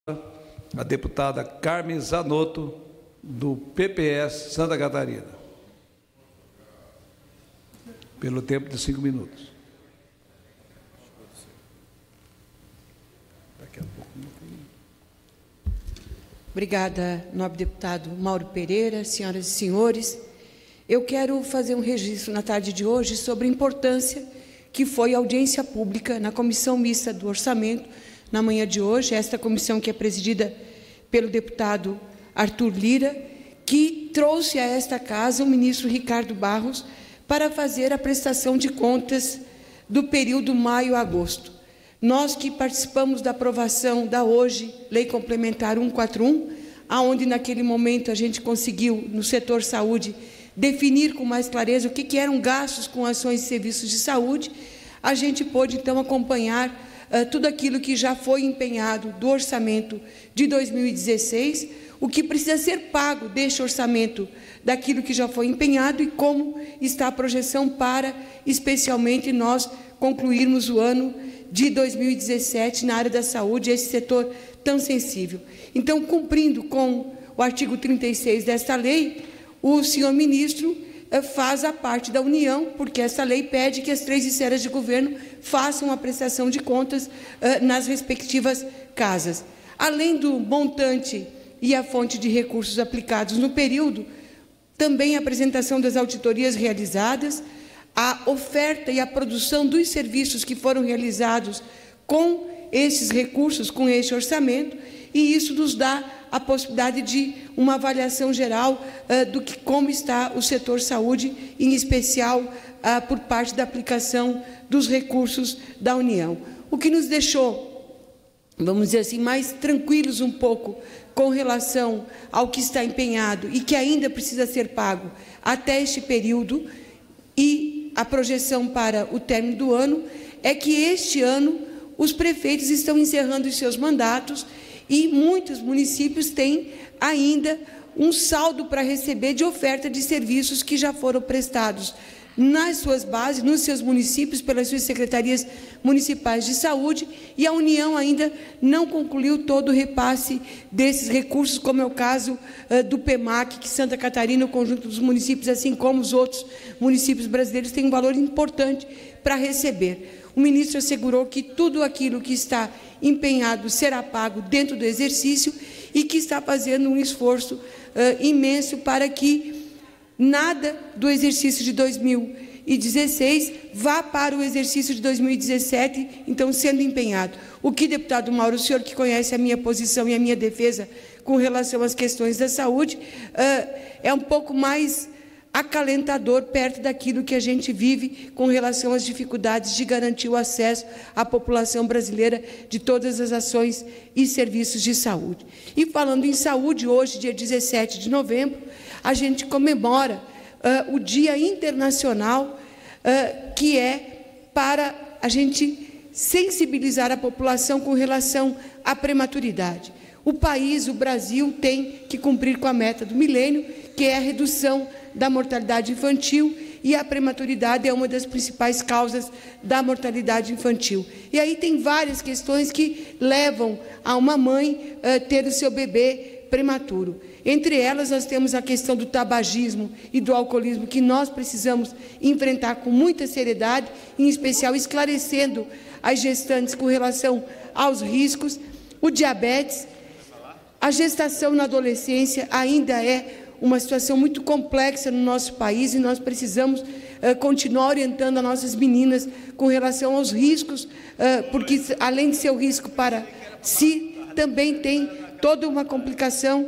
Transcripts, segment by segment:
a deputada Carmen Zanotto, do PPS Santa Catarina, pelo tempo de 5 minutos. Obrigada, nobre deputado Mauro Pereira, senhoras e senhores. Eu quero fazer um registro na tarde de hoje sobre a importância que foi a audiência pública na Comissão Mista do Orçamento, na manhã de hoje, esta comissão que é presidida pelo deputado Arthur Lira, que trouxe a esta casa o ministro Ricardo Barros para fazer a prestação de contas do período maio a agosto. Nós que participamos da aprovação da hoje Lei Complementar 141, aonde naquele momento a gente conseguiu, no setor saúde, definir com mais clareza o que eram gastos com ações e serviços de saúde, a gente pôde então acompanhar tudo aquilo que já foi empenhado do orçamento de 2016, o que precisa ser pago deste orçamento daquilo que já foi empenhado e como está a projeção para, especialmente, nós concluirmos o ano de 2017 na área da saúde, esse setor tão sensível. Então, cumprindo com o artigo 36 desta lei, o senhor ministro faz a parte da União, porque essa lei pede que as 3 esferas de governo façam a prestação de contas nas respectivas casas. Além do montante e a fonte de recursos aplicados no período, também a apresentação das auditorias realizadas, a oferta e a produção dos serviços que foram realizados com esses recursos, com este orçamento, e isso nos dá a possibilidade de uma avaliação geral do que como está o setor saúde, em especial por parte da aplicação dos recursos da União. O que nos deixou, vamos dizer assim, mais tranquilos um pouco com relação ao que está empenhado e que ainda precisa ser pago até este período e a projeção para o término do ano, é que este ano os prefeitos estão encerrando os seus mandatos e muitos municípios têm ainda um saldo para receber de oferta de serviços que já foram prestados nas suas bases, nos seus municípios, pelas suas secretarias municipais de saúde, e a União ainda não concluiu todo o repasse desses recursos, como é o caso do PEMAC, que Santa Catarina, o conjunto dos municípios, assim como os outros municípios brasileiros, tem um valor importante para receber. O ministro assegurou que tudo aquilo que está empenhado será pago dentro do exercício e que está fazendo um esforço imenso para que nada do exercício de 2016 vá para o exercício de 2017, então, sendo empenhado. O que, deputado Mauro, o senhor que conhece a minha posição e a minha defesa com relação às questões da saúde, é um pouco mais acalentador perto daquilo que a gente vive com relação às dificuldades de garantir o acesso à população brasileira de todas as ações e serviços de saúde. E falando em saúde, hoje, dia 17 de novembro, a gente comemora o Dia Internacional, que é para a gente sensibilizar a população com relação à prematuridade. O país, o Brasil, tem que cumprir com a meta do milênio, que é a redução da mortalidade infantil, e a prematuridade é uma das principais causas da mortalidade infantil. E aí tem várias questões que levam a uma mãe ter o seu bebê prematuro. Entre elas, nós temos a questão do tabagismo e do alcoolismo, que nós precisamos enfrentar com muita seriedade, em especial esclarecendo as gestantes com relação aos riscos. O diabetes, a gestação na adolescência ainda é uma situação muito complexa no nosso país e nós precisamos continuar orientando as nossas meninas com relação aos riscos, porque além de ser o risco para si, também tem toda uma complicação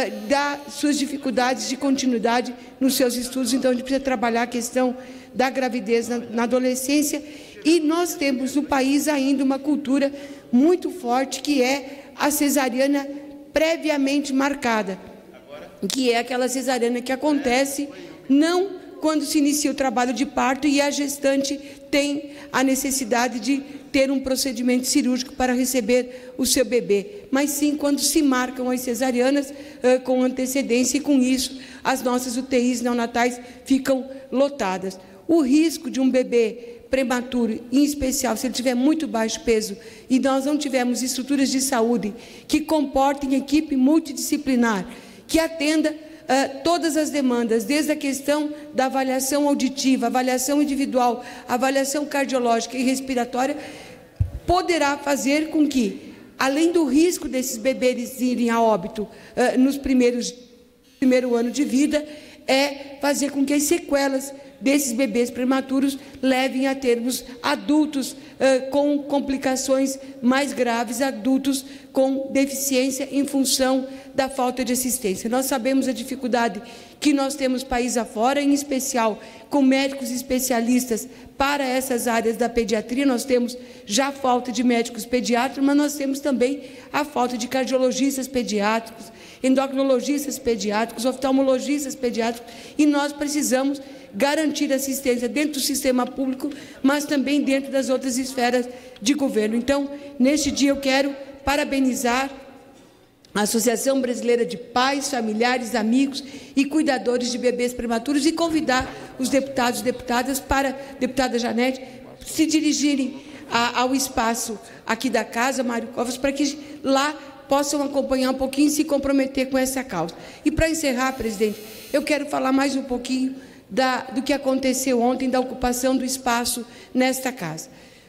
das suas dificuldades de continuidade nos seus estudos. Então, a gente precisa trabalhar a questão da gravidez na adolescência, e nós temos no país ainda uma cultura muito forte, que é a cesariana previamente marcada, que é aquela cesariana que acontece não quando se inicia o trabalho de parto e a gestante tem a necessidade de ter um procedimento cirúrgico para receber o seu bebê, mas sim quando se marcam as cesarianas com antecedência, e com isso as nossas UTIs neonatais ficam lotadas. O risco de um bebê prematuro, em especial se ele tiver muito baixo peso, e nós não tivermos estruturas de saúde que comportem equipe multidisciplinar, que atenda todas as demandas, desde a questão da avaliação auditiva, avaliação individual, avaliação cardiológica e respiratória, poderá fazer com que, além do risco desses bebês irem a óbito nos primeiro ano de vida, fazer com que as sequelas desses bebês prematuros levem a termos adultos com complicações mais graves, adultos com deficiência em função da falta de assistência. Nós sabemos a dificuldade que nós temos país afora, em especial com médicos especialistas para essas áreas da pediatria. Nós temos já falta de médicos pediatras, mas nós temos também a falta de cardiologistas pediátricos, endocrinologistas pediátricos, oftalmologistas pediátricos, e nós precisamos garantir assistência dentro do sistema público, mas também dentro das outras esferas de governo. Então, neste dia eu quero parabenizar a Associação Brasileira de Pais, Familiares, Amigos e Cuidadores de Bebês Prematuros e convidar os deputados e deputadas para, deputada Janete, se dirigirem ao espaço aqui da Casa, Mário Covas, para que lá possam acompanhar um pouquinho e se comprometer com essa causa. E para encerrar, presidente, eu quero falar mais um pouquinho do que aconteceu ontem, da ocupação do espaço nesta casa.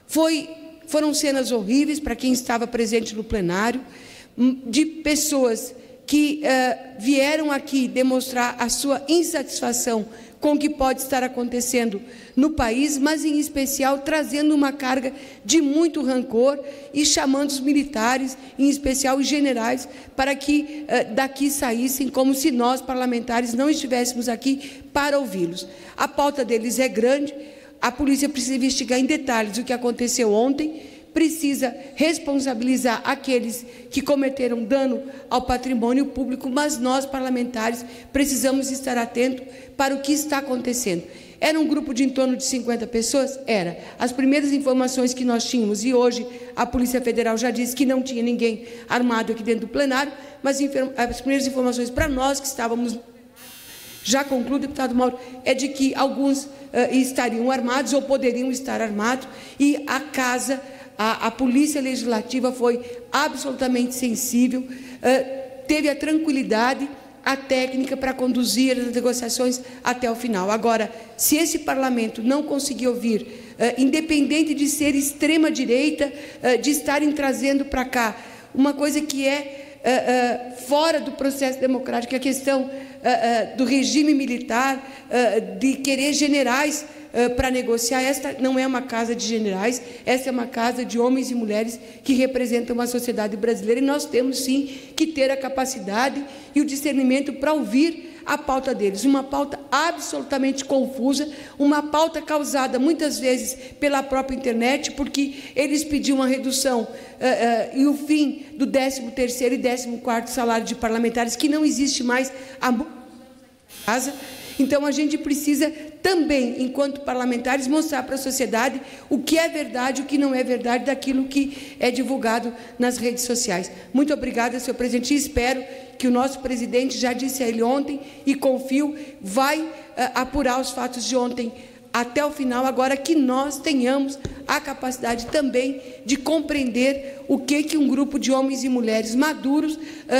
Foram cenas horríveis para quem estava presente no plenário, de pessoas que vieram aqui demonstrar a sua insatisfação com o que pode estar acontecendo no país, mas, em especial, trazendo uma carga de muito rancor e chamando os militares, em especial os generais, para que daqui saíssem como se nós, parlamentares, não estivéssemos aqui para ouvi-los. A pauta deles é grande, a polícia precisa investigar em detalhes o que aconteceu ontem, precisa responsabilizar aqueles que cometeram dano ao patrimônio público, mas nós, parlamentares, precisamos estar atentos para o que está acontecendo. Era um grupo de em torno de 50 pessoas? Era. As primeiras informações que nós tínhamos, e hoje a Polícia Federal já disse que não tinha ninguém armado aqui dentro do plenário, mas as primeiras informações para nós que estávamos... Já concluo, deputado Mauro, é de que alguns estariam armados ou poderiam estar armados, e a casa... A Polícia Legislativa foi absolutamente sensível, teve a tranquilidade, a técnica para conduzir as negociações até o final. Agora, se esse parlamento não conseguir ouvir, independente de ser extrema-direita, de estarem trazendo para cá uma coisa que é fora do processo democrático, a questão do regime militar, de querer generais para negociar. Esta não é uma casa de generais, esta é uma casa de homens e mulheres que representam a sociedade brasileira, e nós temos, sim, que ter a capacidade e o discernimento para ouvir a pauta deles. Uma pauta absolutamente confusa, uma pauta causada, muitas vezes, pela própria internet, porque eles pediam a redução e o fim do 13º e 14º salário de parlamentares, que não existe mais a casa. Então, a gente precisa também, enquanto parlamentares, mostrar para a sociedade o que é verdade, o que não é verdade, daquilo que é divulgado nas redes sociais. Muito obrigada, senhor presidente, e espero que o nosso presidente, já disse a ele ontem, e confio, vai apurar os fatos de ontem até o final, agora que nós tenhamos a capacidade também de compreender o que um grupo de homens e mulheres maduros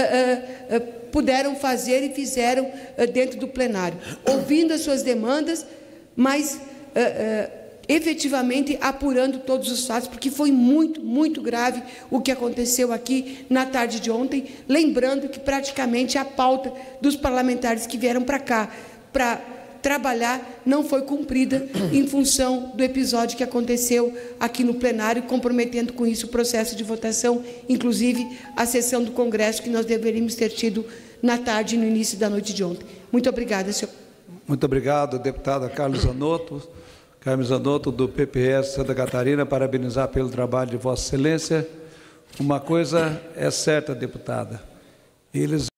puderam fazer e fizeram dentro do plenário, ouvindo as suas demandas, mas efetivamente apurando todos os fatos, porque foi muito, muito grave o que aconteceu aqui na tarde de ontem, lembrando que praticamente a pauta dos parlamentares que vieram para cá para trabalhar não foi cumprida em função do episódio que aconteceu aqui no plenário, comprometendo com isso o processo de votação, inclusive a sessão do Congresso que nós deveríamos ter tido na tarde e no início da noite de ontem. Muito obrigada, senhor. Muito obrigado, deputada Carlos Zanotto. Carlos Zanotto, do PPS Santa Catarina, parabenizar pelo trabalho de Vossa Excelência. Uma coisa é certa, deputada, eles